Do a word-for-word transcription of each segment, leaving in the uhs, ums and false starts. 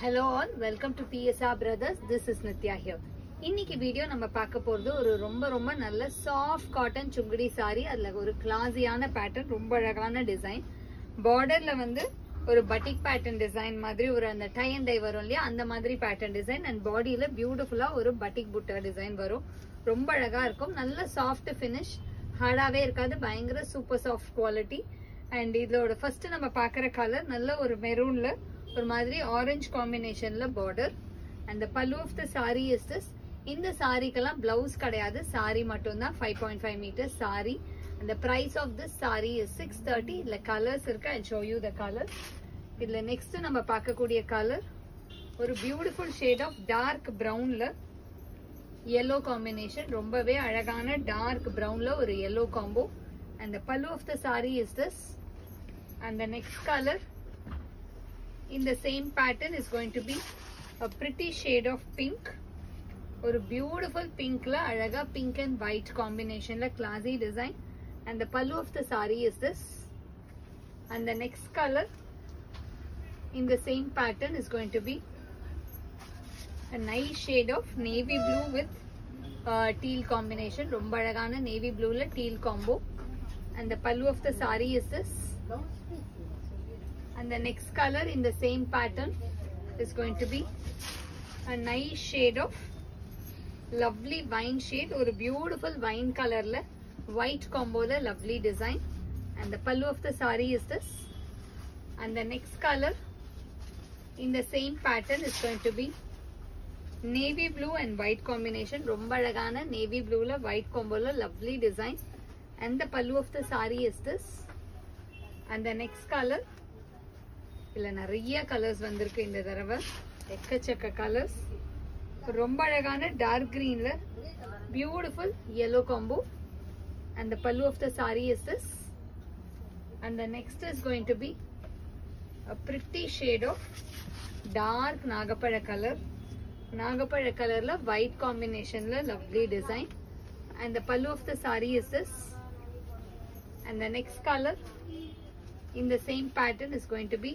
Hello all, welcome to P S R Brothers. This is Nitya here. இன்னைக்கு video நம்ம பார்க்க போறது ஒரு ரொம்ப ரொம்ப நல்ல சாஃப்ட் காட்டன் சுங்குடி saree. அதுல ஒரு கிளாஸியான பேட்டர்ன், ரொம்ப அழகான டிசைன். பார்டர்ல வந்து ஒரு பட்டிக் பேட்டர்ன் டிசைன் மாதிரி ஒரு அந்த டை அண்ட் டை வரும் இல்லையா, அந்த மாதிரி பேட்டர்ன் டிசைன். அண்ட் பாடியில பியூட்டிஃபுல்லா ஒரு பட்டிக் புட்டா டிசைன் வரும். ரொம்ப அழகா இருக்கும். நல்ல சாஃப்ட் ஃபினிஷ், ஹார்டாவே இருக்காது, பயங்கர சூப்பர் சாஃப்ட் குவாலிட்டி. அண்ட் இதோட ஃபர்ஸ்ட் நம்ம பாக்குற கலர் நல்ல ஒரு மெரூன்ல ஒரு மாதிரி ஆரஞ்சு காம்பினேஷன்ல border. And pallu of the sari is this. இந்த சாரிக்கெல்லாம் பிளவுஸ் கிடையாது, சாரி மட்டும் தான். Five point five metre sari. அந்த price of this sari is six thirty. இதுல கலர்ஸ் இருக்கு, I show you the colour. இதுல நெக்ஸ்ட் நம்ம பார்க்கக்கூடிய கலர் ஒரு பியூட்டிஃபுல் ஷேட் ஆஃப் டார்க் பிரவுன்ல yellow காம்பினேஷன். ரொம்பவே அழகான டார்க் பிரவுன்ல ஒரு yellow combo. And the pallu of the saree is this. And the next color in the same pattern is going to be a pretty shade of pink. Or a beautiful pink la alaga pink and white combination la classy design. And the pallu of the saree is this. And the next color in the same pattern is going to be a nice shade of navy blue with uh, teal combination. Romba alagana navy blue la teal combo. And the pallu of the saree is this. And the next color in the same pattern is going to be a nice shade of lovely wine shade, or a beautiful wine color la white combo la lovely design. And the pallu of the saree is this. And the next color in the same pattern is going to be navy blue and white combination. Romba alagana navy blue la white combo la lovely design. And the pallu of the saree is this. And the next color, illa nariya colors vandirukku indha tharava, ekkachakka colors. Romba alagana dark green la beautiful yellow combo. And the pallu of the saree is this. And the next is going to be a pretty shade of dark nagapada color. Nagapada color la white combination la lovely design. And the pallu of the saree is this. And the next color in the same pattern is going to be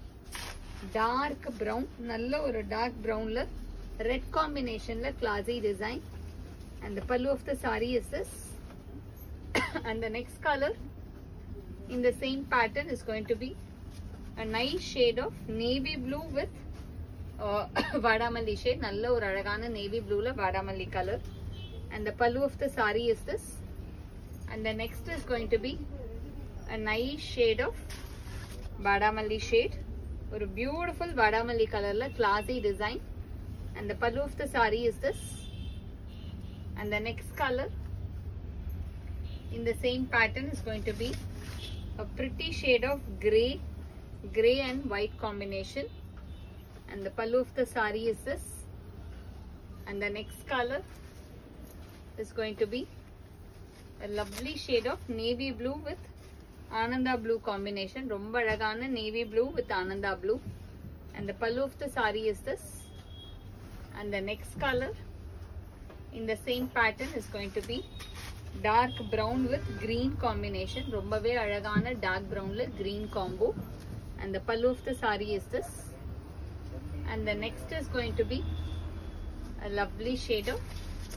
dark brown. Nalla or dark brown la red combination la classy design. And the pallu of the saree is this. And the next color in the same pattern is going to be a nice shade of navy blue with uh, vadamalli shade. Nalla or alagana navy blue la vadamalli color. And the pallu of the saree is this. And the next is going to be a nice shade of vadamalli shade, or a beautiful vadamalli color la classy design. And the pallu of the saree is this. And the next color in the same pattern is going to be a pretty shade of gray, gray and white combination. And the pallu of the saree is this. And the next color is going to be a lovely shade of navy blue with ananda blue combination. Romba alagana navy blue with ananda blue. And the pallu of the saree is this. And the next color in the same pattern is going to be dark brown with green combination. Rombave alagana dark brown la green combo. And the pallu of the saree is this. And the next is going to be a lovely shade of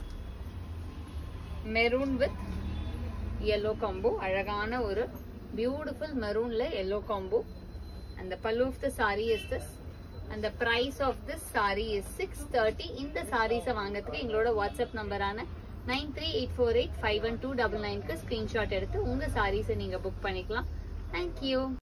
maroon with yellow combo. Alagana or beautiful maroon la yellow combo. And the pallu of the saree is this. And the price of this saree is six thirty. In the sarees vaangathukku engaloda WhatsApp number ana nine three eight four eight five one two nine nine ku screenshot eduthu unga sarees neenga book panikalam. Thank you.